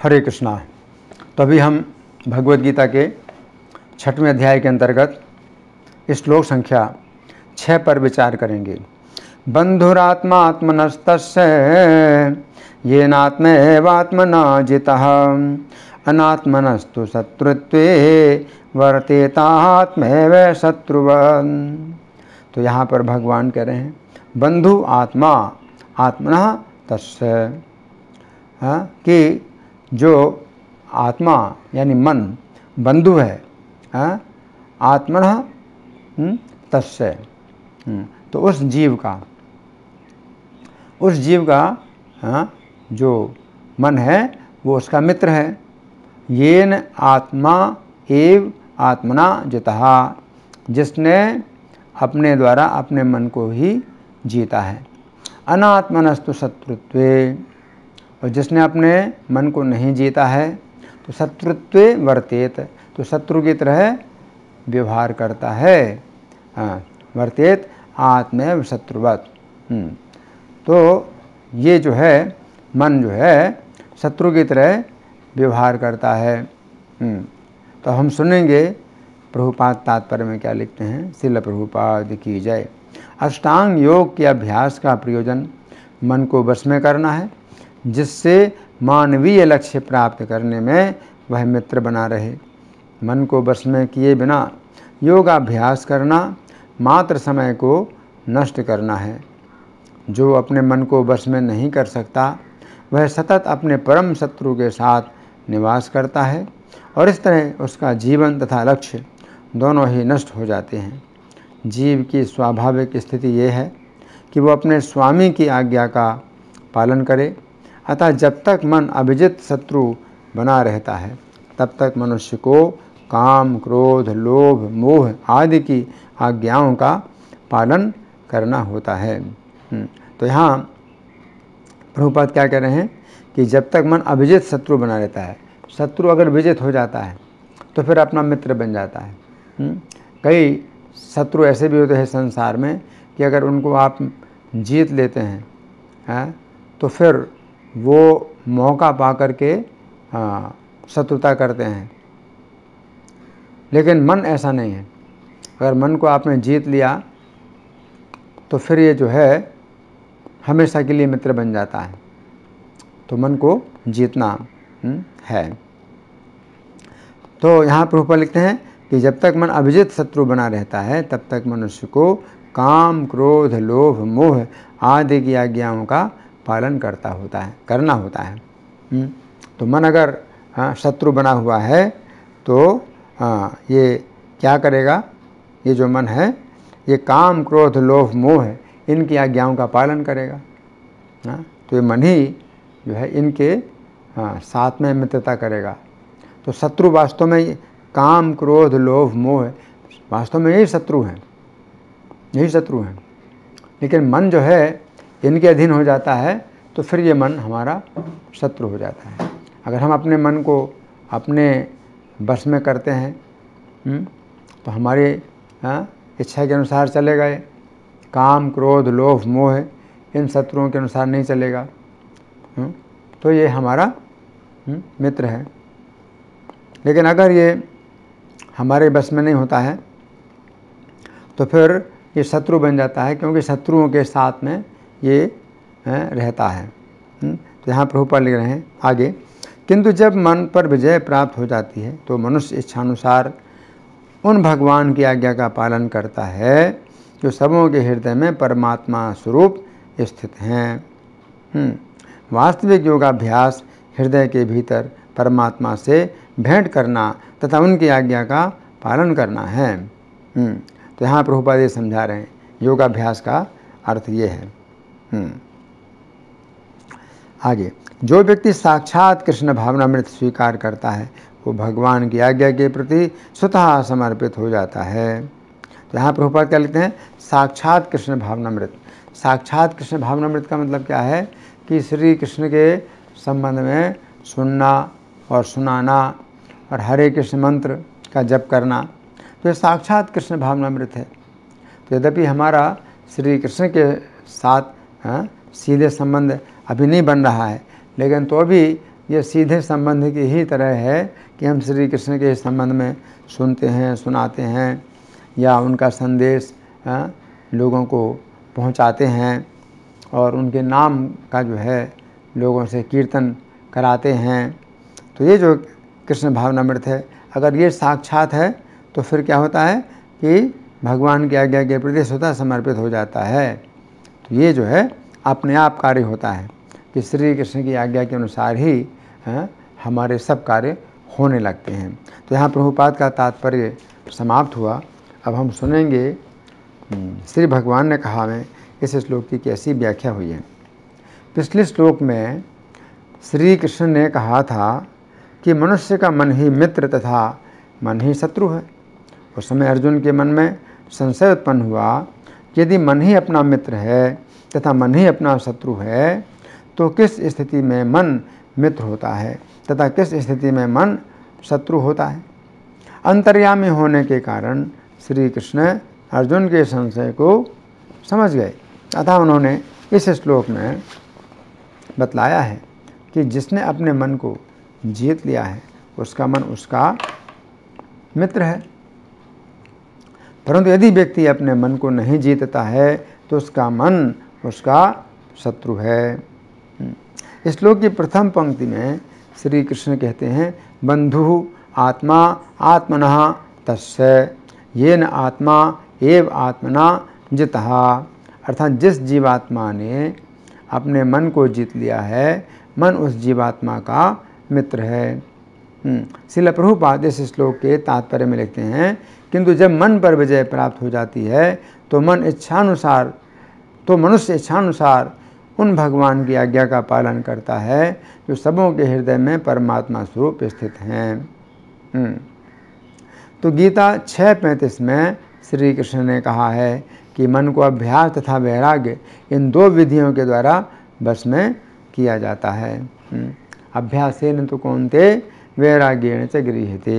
हरे कृष्णा। तो अभी हम भगवद गीता के 6वें अध्याय के अंतर्गत श्लोक संख्या 6 पर विचार करेंगे। बंधुरात्मात्मनस्तस्य येनात्मैवात्मना जितः अनात्मनस्तु शत्रुत्वे वर्तेतात्मैव शत्रुवन्। तो यहाँ पर भगवान कह रहे हैं बंधु आत्मा आत्मनः तस्य, कि जो आत्मा यानी मन बंधु है आत्मनः तस्य, तो उस जीव का जो मन है वो उसका मित्र है। येन आत्मा एव आत्मना जितः, जिसने अपने द्वारा अपने मन को ही जीता है। अनात्मनस्तु शत्रुत्वे, और जिसने अपने मन को नहीं जीता है तो शत्रुत्वे वर्तेत, तो शत्रु की तरह व्यवहार करता है। वर्तेत आत्मैव शत्रुवत्। तो ये जो है मन जो है शत्रु की तरह व्यवहार करता है। तो हम सुनेंगे प्रभुपाद तात्पर्य में क्या लिखते हैं। श्रील प्रभुपाद की जय। अष्टांग योग के अभ्यास का प्रयोजन मन को वश में करना है, जिससे मानवीय लक्ष्य प्राप्त करने में वह मित्र बना रहे। मन को वश में किए बिना योगाभ्यास करना मात्र समय को नष्ट करना है। जो अपने मन को वश में नहीं कर सकता वह सतत अपने परम शत्रु के साथ निवास करता है, और इस तरह उसका जीवन तथा लक्ष्य दोनों ही नष्ट हो जाते हैं। जीव की स्वाभाविक स्थिति ये है कि वो अपने स्वामी की आज्ञा का पालन करे, अतः जब तक मन अभिजित शत्रु बना रहता है तब तक मनुष्य को काम, क्रोध, लोभ, मोह आदि की आज्ञाओं का पालन करना होता है। तो यहाँ प्रभुपाद क्या कह रहे हैं कि जब तक मन अभिजित शत्रु बना रहता है, शत्रु अगर विजित हो जाता है तो फिर अपना मित्र बन जाता है। कई शत्रु ऐसे भी होते हैं संसार में कि अगर उनको आप जीत लेते हैं तो फिर वो मौका पा करके शत्रुता करते हैं। लेकिन मन ऐसा नहीं है। अगर मन को आपने जीत लिया तो फिर ये जो है हमेशा के लिए मित्र बन जाता है। तो मन को जीतना है। तो यहाँ प्रभुपाद लिखते हैं कि जब तक मन अभिजित शत्रु बना रहता है तब तक मनुष्य को काम, क्रोध, लोभ, मोह आदि की आज्ञाओं का पालन करना होता है। तो मन अगर शत्रु बना हुआ है तो ये क्या करेगा। ये जो मन है ये काम, क्रोध, लोभ, मोह इनकी आज्ञाओं का पालन करेगा। तो ये मन ही जो है इनके साथ में मित्रता करेगा। तो शत्रु वास्तव में काम, क्रोध, लोभ, मोह वास्तव में यही शत्रु हैं। लेकिन मन जो है इनके अधीन हो जाता है तो फिर ये मन हमारा शत्रु हो जाता है। अगर हम अपने मन को अपने बस में करते हैं तो हमारी इच्छा के अनुसार चलेगा। ये काम, क्रोध, लोभ, मोह इन शत्रुओं के अनुसार नहीं चलेगा। तो ये हमारा मित्र है। लेकिन अगर ये हमारे बस में नहीं होता है तो फिर ये शत्रु बन जाता है, क्योंकि शत्रुओं के साथ में ये रहता है। तो यहाँ प्रभुपाद लिख रहे हैं आगे, किंतु जब मन पर विजय प्राप्त हो जाती है तो मनुष्य इच्छानुसार उन भगवान की आज्ञा का पालन करता है जो सबों के हृदय में परमात्मा स्वरूप स्थित हैं। वास्तविक योगाभ्यास हृदय के भीतर परमात्मा से भेंट करना तथा उनकी आज्ञा का पालन करना है। तो यहाँ प्रभुपाद ये समझा रहे हैं योगाभ्यास का अर्थ ये है। आगे, जो व्यक्ति साक्षात कृष्ण भावनामृत स्वीकार करता है वो भगवान की आज्ञा के प्रति स्वतः समर्पित हो जाता है। तो यहाँ प्रभुपाद क्या लिखते हैं, साक्षात कृष्ण भावनामृत। साक्षात कृष्ण भावनामृत का मतलब क्या है कि श्री कृष्ण के संबंध में सुनना और सुनाना और हरे कृष्ण मंत्र का जप करना, तो ये साक्षात कृष्ण भावनामृत है। तो यद्यपि हमारा श्री कृष्ण के साथ सीधे संबंध अभी नहीं बन रहा है, लेकिन तो भी ये सीधे संबंध की ही तरह है कि हम श्री कृष्ण के संबंध में सुनते हैं, सुनाते हैं या उनका संदेश लोगों को पहुंचाते हैं और उनके नाम का जो है लोगों से कीर्तन कराते हैं। तो ये जो कृष्ण भावनामृत है, अगर ये साक्षात है तो फिर क्या होता है कि भगवान की आज्ञा के प्रति स्वतः समर्पित हो जाता है। तो ये जो है अपने आप कार्य होता है कि श्री कृष्ण की आज्ञा के अनुसार ही हमारे सब कार्य होने लगते हैं। तो यहाँ प्रभुपाद का तात्पर्य समाप्त हुआ। अब हम सुनेंगे श्री भगवान ने कहा में इस श्लोक की कैसी व्याख्या हुई है। पिछले श्लोक में श्री कृष्ण ने कहा था कि मनुष्य का मन ही मित्र तथा मन ही शत्रु है। उस समय अर्जुन के मन में संशय उत्पन्न हुआ कि यदि मन ही अपना मित्र है तथा मन ही अपना शत्रु है तो किस स्थिति में मन मित्र होता है तथा किस स्थिति में मन शत्रु होता है। अंतर्यामी होने के कारण श्री कृष्ण अर्जुन के संशय को समझ गए, अतः उन्होंने इस श्लोक में बतलाया है कि जिसने अपने मन को जीत लिया है उसका मन उसका मित्र है, परंतु यदि व्यक्ति अपने मन को नहीं जीतता है तो उसका मन उसका शत्रु है। इस श्लोक की प्रथम पंक्ति में श्री कृष्ण कहते हैं, बंधु आत्मा आत्मनः तस्य येन आत्मा एव आत्मना जितः। अर्थात जिस जीवात्मा ने अपने मन को जीत लिया है, मन उस जीवात्मा का मित्र है। श्रील प्रभुपाद इस श्लोक के तात्पर्य में लिखते हैं, किंतु जब मन पर विजय प्राप्त हो जाती है तो मनुष्य इच्छानुसार उन भगवान की आज्ञा का पालन करता है जो सबों के हृदय में परमात्मा स्वरूप स्थित हैं। तो गीता 6:35 में श्री कृष्ण ने कहा है कि मन को अभ्यास तथा वैराग्य इन दो विधियों के द्वारा बस में किया जाता है। अभ्यासेन तो कौन्ते वैराग्येण च गृह्यते।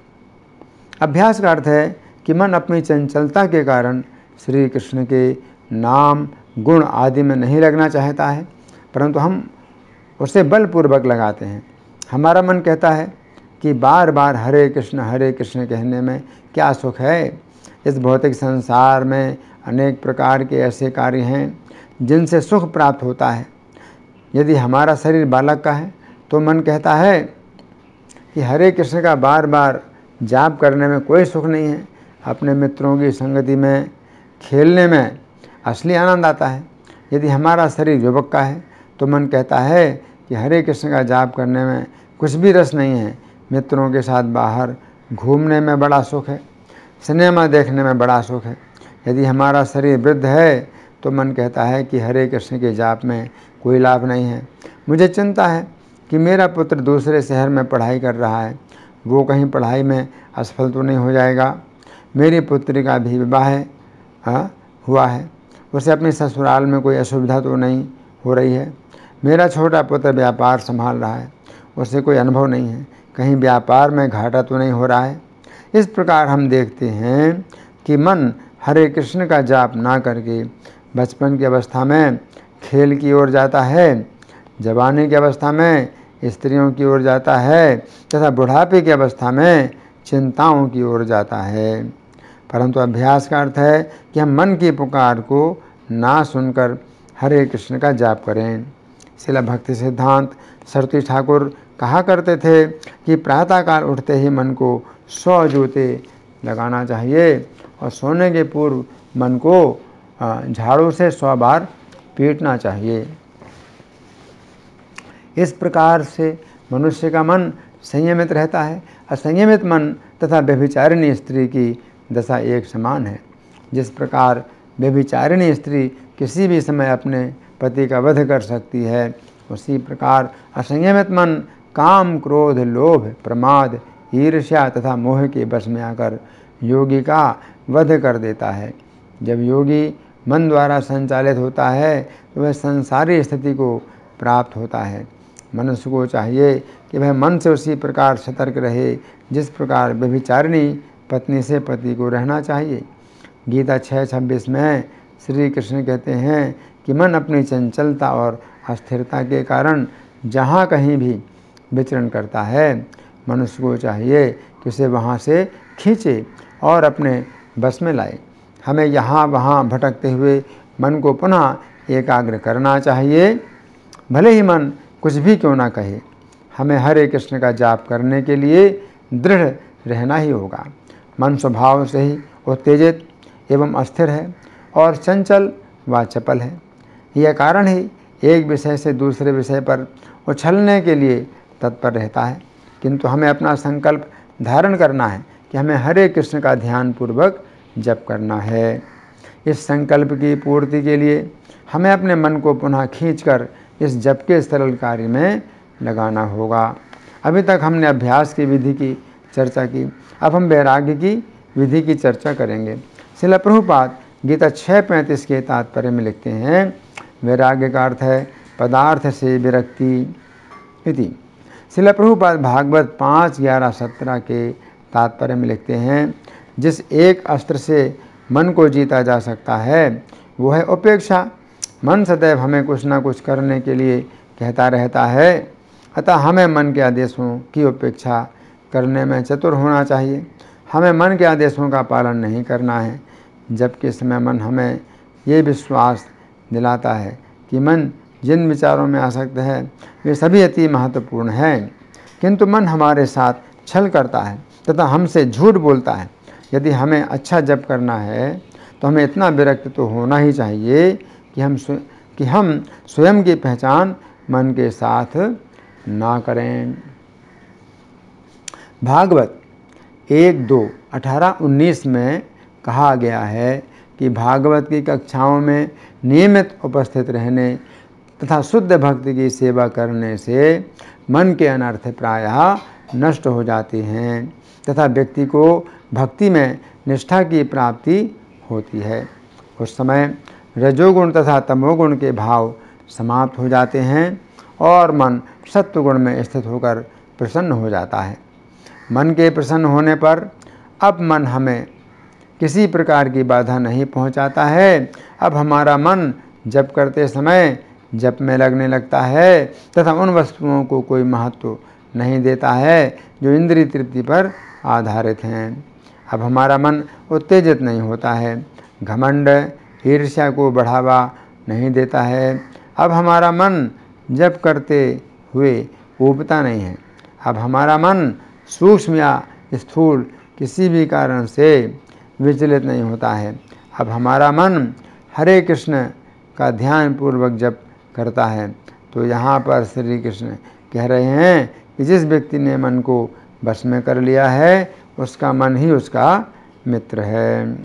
अभ्यास का अर्थ है कि मन अपनी चंचलता के कारण श्री कृष्ण के नाम गुण आदि में नहीं लगना चाहता है, परंतु हम उसे बलपूर्वक लगाते हैं। हमारा मन कहता है कि बार बार हरे कृष्ण कहने में क्या सुख है। इस भौतिक संसार में अनेक प्रकार के ऐसे कार्य हैं जिनसे सुख प्राप्त होता है। यदि हमारा शरीर बालक का है तो मन कहता है कि हरे कृष्ण का बार बार जाप करने में कोई सुख नहीं है। अपने मित्रों की संगति में खेलने में असली आनंद आता है। यदि हमारा शरीर युवक का है तो मन कहता है कि हरे कृष्ण का जाप करने में कुछ भी रस नहीं है। मित्रों के साथ बाहर घूमने में बड़ा सुख है, सिनेमा देखने में बड़ा सुख है। यदि हमारा शरीर वृद्ध है तो मन कहता है कि हरे कृष्ण के जाप में कोई लाभ नहीं है। मुझे चिंता है कि मेरा पुत्र दूसरे शहर में पढ़ाई कर रहा है, वो कहीं पढ़ाई में असफल तो नहीं हो जाएगा। मेरी पुत्री का भी विवाह हुआ है, उसे अपने ससुराल में कोई असुविधा तो नहीं हो रही है। मेरा छोटा पुत्र व्यापार संभाल रहा है, उसे कोई अनुभव नहीं है, कहीं व्यापार में घाटा तो नहीं हो रहा है। इस प्रकार हम देखते हैं कि मन हरे कृष्ण का जाप ना करके बचपन की अवस्था में खेल की ओर जाता है, जवानी की अवस्था में स्त्रियों की ओर जाता है तथा बुढ़ापे की अवस्था में चिंताओं की ओर जाता है। परंतु अभ्यास का अर्थ है कि हम मन की पुकार को ना सुनकर हरे कृष्ण का जाप करें। शिला भक्ति सिद्धांत सरस्वती ठाकुर कहा करते थे कि प्रातःकाल उठते ही मन को 100 जूते लगाना चाहिए और सोने के पूर्व मन को झाड़ू से 100 बार पीटना चाहिए। इस प्रकार से मनुष्य का मन संयमित रहता है। असंयमित मन तथा व्यभिचारिणी स्त्री की दशा एक समान है। जिस प्रकार व्यभिचारिणी स्त्री किसी भी समय अपने पति का वध कर सकती है, उसी प्रकार असंयमित मन काम, क्रोध, लोभ, प्रमाद, ईर्ष्या तथा मोह के वश में आकर योगी का वध कर देता है। जब योगी मन द्वारा संचालित होता है तो वह संसारी स्थिति को प्राप्त होता है। मनुष्य को चाहिए कि वह मन से उसी प्रकार सतर्क रहे जिस प्रकार व्यभिचारिणी पत्नी से पति को रहना चाहिए। गीता 6:26 में श्री कृष्ण कहते हैं कि मन अपनी चंचलता और अस्थिरता के कारण जहाँ कहीं भी विचरण करता है। मनुष्य को चाहिए कि उसे वहाँ से खींचे और अपने बस में लाए। हमें यहाँ वहाँ भटकते हुए मन को पुनः एकाग्र करना चाहिए। भले ही मन कुछ भी क्यों ना कहे, हमें हरे कृष्ण का जाप करने के लिए दृढ़ रहना ही होगा। मन स्वभाव से ही उत्तेजित एवं अस्थिर है और चंचल व चपल है। यह कारण ही एक विषय से दूसरे विषय पर उछलने के लिए तत्पर रहता है। किंतु हमें अपना संकल्प धारण करना है कि हमें हरे कृष्ण का ध्यानपूर्वक जप करना है। इस संकल्प की पूर्ति के लिए हमें अपने मन को पुनः खींचकर इस जप के सरल कार्य में लगाना होगा। अभी तक हमने अभ्यास की विधि की चर्चा की, अब हम वैराग्य की विधि की चर्चा करेंगे। श्रील प्रभुपाद गीता 6:35 के तात्पर्य में लिखते हैं, वैराग्य का अर्थ है पदार्थ से विरक्ति इति। श्रील प्रभुपाद भागवत 5:11-17 के तात्पर्य में लिखते हैं, जिस एक अस्त्र से मन को जीता जा सकता है वो है उपेक्षा। मन सदैव हमें कुछ न कुछ करने के लिए कहता रहता है, अतः हमें मन के आदेशों की उपेक्षा करने में चतुर होना चाहिए। हमें मन के आदेशों का पालन नहीं करना है, जबकि इस समय मन हमें ये विश्वास दिलाता है कि मन जिन विचारों में आसक्त है वे सभी अति महत्वपूर्ण हैं। किंतु मन हमारे साथ छल करता है तथा हमसे झूठ बोलता है। यदि हमें अच्छा जप करना है तो हमें इतना विरक्त तो होना ही चाहिए कि हम स्वयं की पहचान मन के साथ ना करें। भागवत 1:2-18-19 में कहा गया है कि भागवत की कक्षाओं में नियमित उपस्थित रहने तथा शुद्ध भक्ति की सेवा करने से मन के अनर्थ प्रायः नष्ट हो जाते हैं तथा व्यक्ति को भक्ति में निष्ठा की प्राप्ति होती है। उस समय रजोगुण तथा तमोगुण के भाव समाप्त हो जाते हैं और मन सत्वगुण में स्थित होकर प्रसन्न हो जाता है। मन के प्रसन्न होने पर अब मन हमें किसी प्रकार की बाधा नहीं पहुंचाता है। अब हमारा मन जप करते समय जप में लगने लगता है तथा उन वस्तुओं को कोई महत्व नहीं देता है जो इंद्रिय तृप्ति पर आधारित हैं। अब हमारा मन उत्तेजित नहीं होता है, घमंड ईर्ष्या को बढ़ावा नहीं देता है। अब हमारा मन जप करते हुए ऊबता नहीं है। अब हमारा मन सूक्ष्म या स्थूल किसी भी कारण से विचलित नहीं होता है। अब हमारा मन हरे कृष्ण का ध्यान पूर्वक जप करता है। तो यहाँ पर श्री कृष्ण कह रहे हैं कि जिस व्यक्ति ने मन को बस में कर लिया है उसका मन ही उसका मित्र है।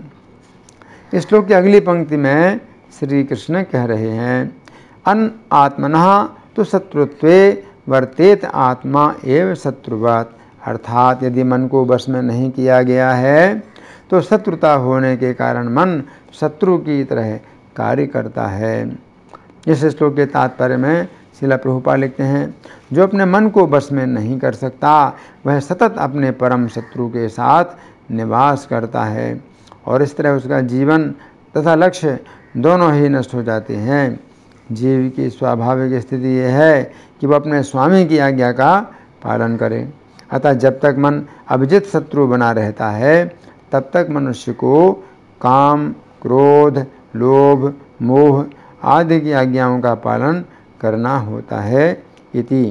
इस श्लोक की अगली पंक्ति में श्री कृष्ण कह रहे हैं, अन आत्मनः तो शत्रुत्वे वर्तेत आत्मा एव शत्रुवत्। अर्थात यदि मन को बस में नहीं किया गया है तो शत्रुता होने के कारण मन शत्रु की तरह कार्य करता है। इस श्लोक के तात्पर्य में श्रील प्रभुपाद लिखते हैं, जो अपने मन को बस में नहीं कर सकता वह सतत अपने परम शत्रु के साथ निवास करता है और इस तरह उसका जीवन तथा लक्ष्य दोनों ही नष्ट हो जाते हैं। जीव की स्वाभाविक स्थिति यह है कि वह अपने स्वामी की आज्ञा का पालन करे। अतः जब तक मन अभिजित शत्रु बना रहता है तब तक मनुष्य को काम, क्रोध, लोभ, मोह आदि की आज्ञाओं का पालन करना होता है। इति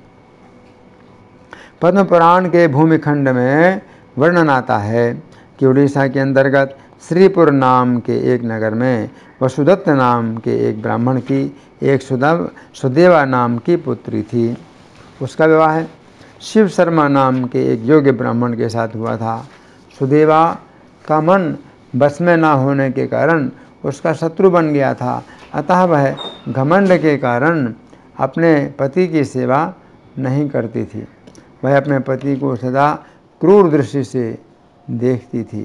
पद्म पुराण के भूमिखंड में वर्णन आता है कि उड़ीसा के अंतर्गत श्रीपुर नाम के एक नगर में वसुदत्त नाम के एक ब्राह्मण की एक सुदेवा नाम की पुत्री थी। उसका विवाह शिव शर्मा नाम के एक योग्य ब्राह्मण के साथ हुआ था। सुदेवा का मन बस में ना होने के कारण उसका शत्रु बन गया था। अतः वह घमंड के कारण अपने पति की सेवा नहीं करती थी। वह अपने पति को सदा क्रूर दृष्टि से देखती थी।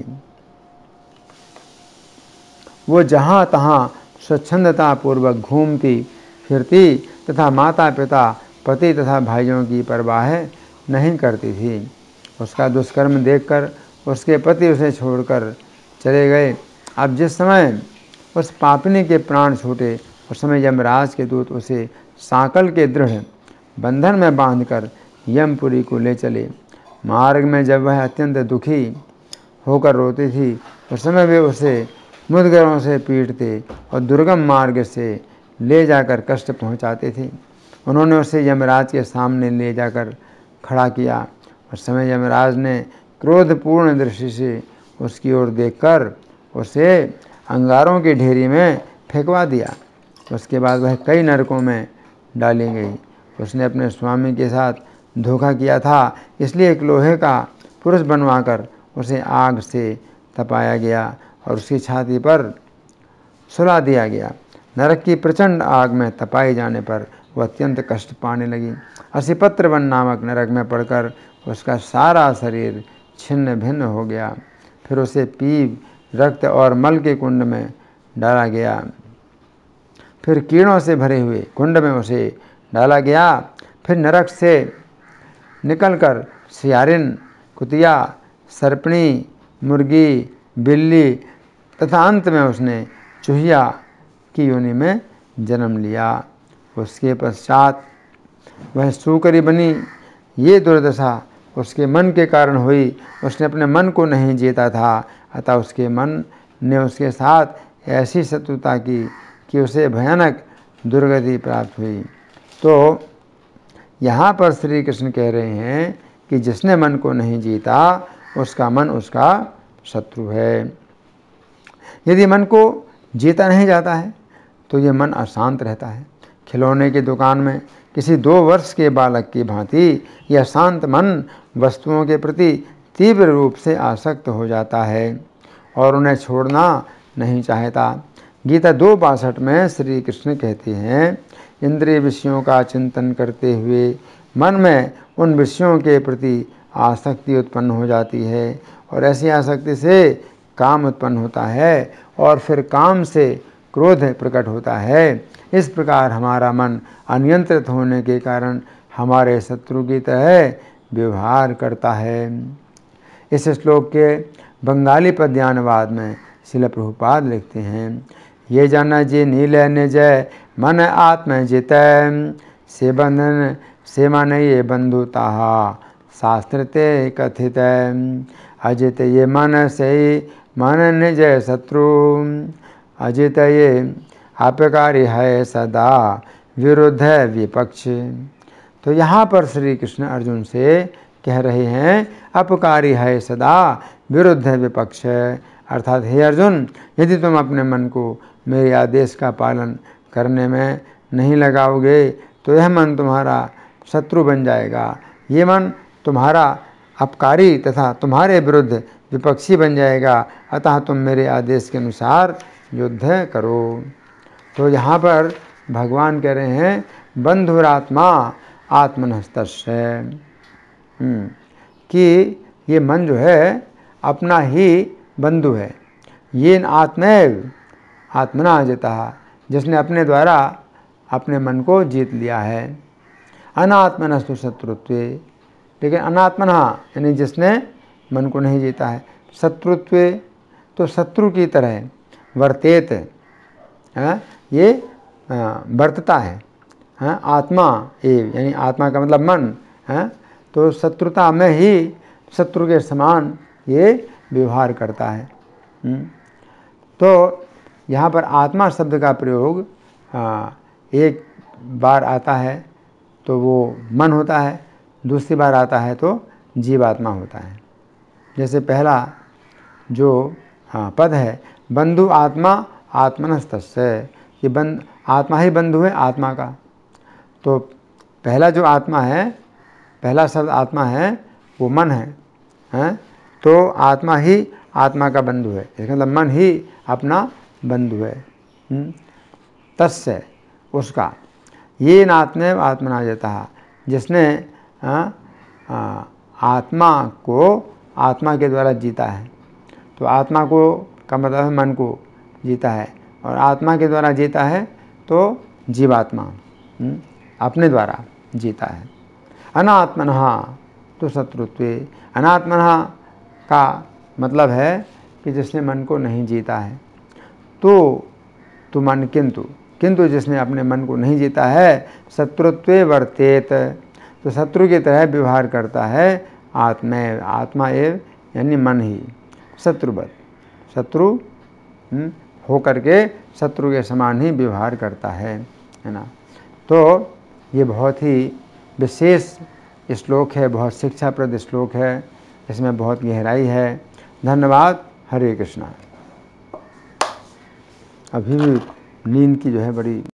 वो जहाँ तहाँ स्वच्छंदता पूर्वक घूमती फिरती तथा माता पिता, पति तथा भाइयों की परवाह नहीं करती थी। उसका दुष्कर्म देखकर उसके पति उसे छोड़कर चले गए। अब जिस समय उस पापिनी के प्राण छूटे उस समय यमराज के दूत उसे सांकल के दृढ़ बंधन में बांधकर यमपुरी को ले चले। मार्ग में जब वह अत्यंत दुखी होकर रोती थी उस समय वे उसे मुद्गरों से पीटते और दुर्गम मार्ग से ले जाकर कष्ट पहुंचाते थे। उन्होंने उसे यमराज के सामने ले जाकर खड़ा किया। उस समय यमराज ने क्रोधपूर्ण दृष्टि से उसकी ओर देखकर उसे अंगारों की ढेरी में फेंकवा दिया। उसके बाद वह कई नरकों में डाली गई। उसने अपने स्वामी के साथ धोखा किया था, इसलिए एक लोहे का पुरुष बनवाकर उसे आग से तपाया गया और उसकी छाती पर सुला दिया गया। नरक की प्रचंड आग में तपाए जाने पर वह अत्यंत कष्ट पाने लगी। असिपत्र वन नामक नरक में पड़कर उसका सारा शरीर छिन्न भिन्न हो गया। फिर उसे पीप, रक्त और मल के कुंड में डाला गया। फिर कीड़ों से भरे हुए कुंड में उसे डाला गया। फिर नरक से निकलकर सियारिन, कुतिया, सर्पणी, मुर्गी, बिल्ली तथा अंत में उसने चूहिया की योनि में जन्म लिया। उसके पश्चात वह सूकरी बनी। ये दुर्दशा उसके मन के कारण हुई। उसने अपने मन को नहीं जीता था, अतः उसके मन ने उसके साथ ऐसी शत्रुता की कि उसे भयानक दुर्गति प्राप्त हुई। तो यहाँ पर श्री कृष्ण कह रहे हैं कि जिसने मन को नहीं जीता उसका मन उसका शत्रु है। यदि मन को जीता नहीं जाता है तो ये मन अशांत रहता है। खिलौने की दुकान में किसी 2 वर्ष के बालक की भांति यह शांत मन वस्तुओं के प्रति तीव्र रूप से आसक्त हो जाता है और उन्हें छोड़ना नहीं चाहता। गीता 2:62 में श्री कृष्ण कहते हैं, इंद्रिय विषयों का चिंतन करते हुए मन में उन विषयों के प्रति आसक्ति उत्पन्न हो जाती है और ऐसी आसक्ति से काम उत्पन्न होता है और फिर काम से क्रोध प्रकट होता है। इस प्रकार हमारा मन अनियंत्रित होने के कारण हमारे शत्रु की तरह व्यवहार करता है। इस श्लोक के बंगाली पद्यानुवाद में श्रील प्रभुपाद लिखते हैं, ये जन जे नील निज मन आत्म जित से बंधन से मन ये बंधुता शास्त्र ते कथित अजित ये मन से मन निज शत्रु अजित ये आपकारी है सदा विरुद्ध विपक्ष। तो यहाँ पर श्री कृष्ण अर्जुन से कह रहे हैं अपकारी है सदा विरुद्ध विपक्ष, अर्थात हे अर्जुन, यदि तुम अपने मन को मेरे आदेश का पालन करने में नहीं लगाओगे तो यह मन तुम्हारा शत्रु बन जाएगा। ये मन तुम्हारा अपकारी तथा तुम्हारे विरुद्ध विपक्षी बन जाएगा, अतः तुम मेरे आदेश के अनुसार युद्ध करो। तो यहाँ पर भगवान कह रहे हैं बंधुरात्मा आत्मनस्तस्य, कि ये मन जो है अपना ही बंधु है। ये आत्मैव आत्मना जितः, जिसने अपने द्वारा अपने मन को जीत लिया है। अनात्मनस्तु शत्रुत्वे, लेकिन अनात्मना यानी जिसने मन को नहीं जीता है। शत्रुत्वे तो शत्रु की तरह, वर्तेत ये वर्तता है। आत्मा एव यानी आत्मा का मतलब मन है, तो शत्रुता में ही शत्रु के समान ये व्यवहार करता है। तो यहाँ पर आत्मा शब्द का प्रयोग एक बार आता है तो वो मन होता है, दूसरी बार आता है तो जीवात्मा होता है। जैसे पहला जो पद है बंधु आत्मा आत्मनस्तस्य, ये आत्मा ही बंधु है आत्मा का। तो पहला जो आत्मा है, पहला शब्द आत्मा है वो मन है, तो आत्मा ही आत्मा का बंधु है, इसका मतलब मन ही अपना बंधु है। तस्य उसका, ये नात्मैव आत्मना जितः, जिसने आत्मा को आत्मा के द्वारा जीता है। तो आत्मा को का मतलब है मन को जीता है, और आत्मा के द्वारा जीता है तो जीवात्मा अपने द्वारा जीता है। अनात्मनः तो शत्रुत्वे, अनात्मनः का मतलब है कि जिसने मन को नहीं जीता है। तो मन किंतु जिसने अपने मन को नहीं जीता है शत्रुत्वे वर्तेत, तो शत्रु की तरह व्यवहार करता है आत्मा एव यानी मन ही शत्रुवत, शत्रु हो करके शत्रु के समान ही व्यवहार करता है ना। तो ये बहुत ही विशेष श्लोक है, बहुत शिक्षाप्रद श्लोक है, इसमें बहुत गहराई है। धन्यवाद। हरे कृष्णा। अभी भी नींद की जो है बड़ी